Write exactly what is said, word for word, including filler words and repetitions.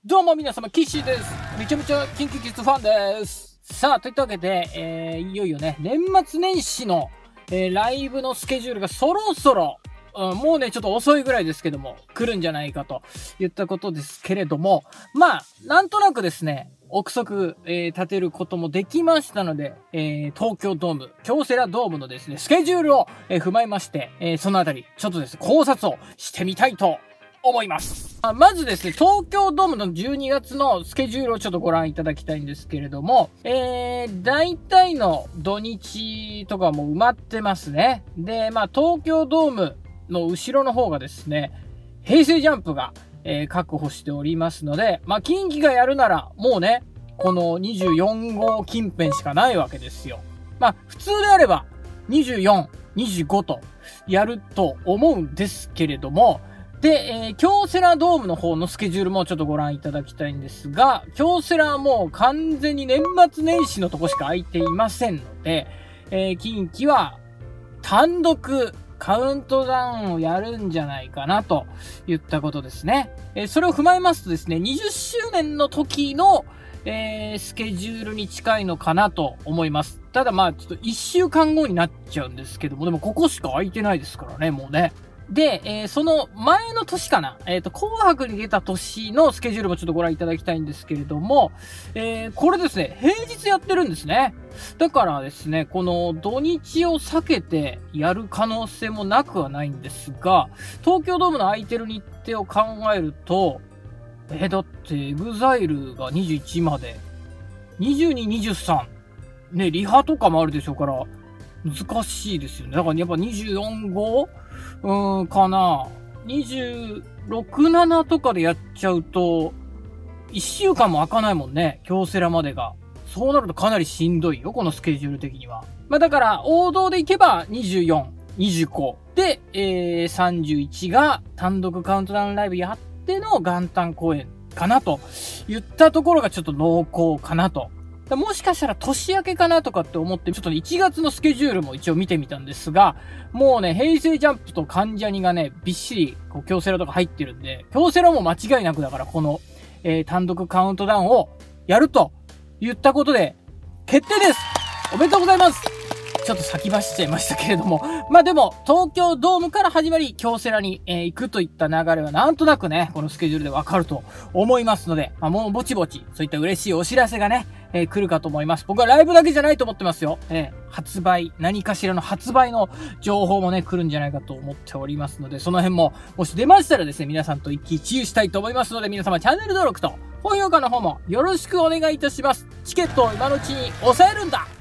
どうも皆様、キッシーです。めちゃめちゃキンキキッズファンです。さあ、といったわけで、えー、いよいよね、年末年始の、えー、ライブのスケジュールがそろそろ、うん、もうね、ちょっと遅いぐらいですけども、来るんじゃないかと言ったことですけれども、まあ、なんとなくですね、憶測、えー、立てることもできましたので、えー、東京ドーム、京セラドームのですね、スケジュールを、えー、踏まえまして、えー、そのあたり、ちょっとですね、考察をしてみたいと思います。あまずですね、東京ドームのじゅうにがつのスケジュールをちょっとご覧いただきたいんですけれども、えー、大体の土日とかも埋まってますね。で、まあ、東京ドームの後ろの方がですね、平成ジャンプが、えー、確保しておりますので、まあ、近畿がやるなら、もうね、このにじゅうよん号近辺しかないわけですよ。まあ、普通であれば、にじゅうよん、にじゅうごとやると思うんですけれども、で、えー、京セラドームの方のスケジュールもちょっとご覧いただきたいんですが、京セラはもう完全に年末年始のとこしか空いていませんので、えー、近畿は単独カウントダウンをやるんじゃないかなと言ったことですね。えー、それを踏まえますとですね、にじゅっしゅうねんの時の、えー、スケジュールに近いのかなと思います。ただまあちょっといっしゅうかんごになっちゃうんですけども、でもここしか空いてないですからね、もうね。で、えー、その前の年かな、えっと、紅白に出た年のスケジュールもちょっとご覧いただきたいんですけれども、えー、これですね、平日やってるんですね。だからですね、この土日を避けてやる可能性もなくはないんですが、東京ドームの空いてる日程を考えると、えー、だって、エグザイル がにじゅういちまで、にじゅうに、にじゅうさん、ね、リハとかもあるでしょうから、難しいですよね。だからやっぱにじゅうよん号うーん、かな。にじゅうろく、ななとかでやっちゃうと、いっしゅうかんも開かないもんね。京セラまでが。そうなるとかなりしんどいよ、このスケジュール的には。まあだから、王道でいけばにじゅうよん、にじゅうご。で、えー、さんじゅういちが単独カウントダウンライブやっての元旦公演かなと言ったところがちょっと濃厚かなと。もしかしたら年明けかなとかって思って、ちょっとね、いちがつのスケジュールも一応見てみたんですが、もうね、平成ジャンプと関ジャニがね、びっしり、こう、京セラとか入ってるんで、京セラも間違いなくだから、この、えー、単独カウントダウンをやると言ったことで、決定です。おめでとうございます。ちょっと先走っちゃいましたけれども。まあでも、東京ドームから始まり、京セラに、えー、行くといった流れはなんとなくね、このスケジュールでわかると思いますので、まあもうぼちぼち、そういった嬉しいお知らせがね、えー、来るかと思います。僕はライブだけじゃないと思ってますよ。えー、発売、何かしらの発売の情報もね、来るんじゃないかと思っておりますので、その辺も、もし出ましたらですね、皆さんと一喜一憂したいと思いますので、皆様チャンネル登録と、高評価の方もよろしくお願いいたします。チケットを今のうちに押さえるんだ